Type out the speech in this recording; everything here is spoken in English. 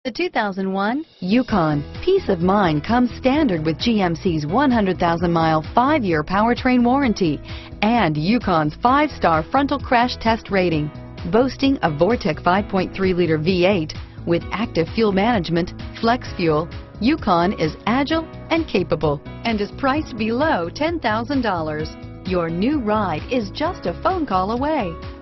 The 2001 Yukon. Peace of mind comes standard with GMC's 100,000-mile, 5-year powertrain warranty and Yukon's 5-star frontal crash test rating. Boasting a Vortec 5.3-liter V8 with active fuel management, flex fuel, Yukon is agile and capable and is priced below $10,000. Your new ride is just a phone call away.